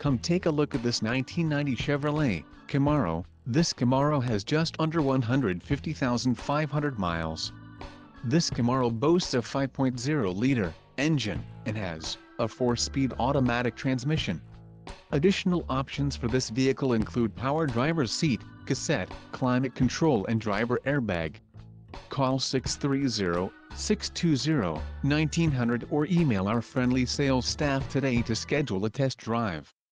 Come take a look at this 1990 Chevrolet Camaro. This Camaro has just under 150,500 miles. This Camaro boasts a 5.0-liter engine and has a 4-speed automatic transmission. Additional options for this vehicle include power driver's seat, cassette, climate control and driver airbag. Call 630-620-1900 or email our friendly sales staff today to schedule a test drive.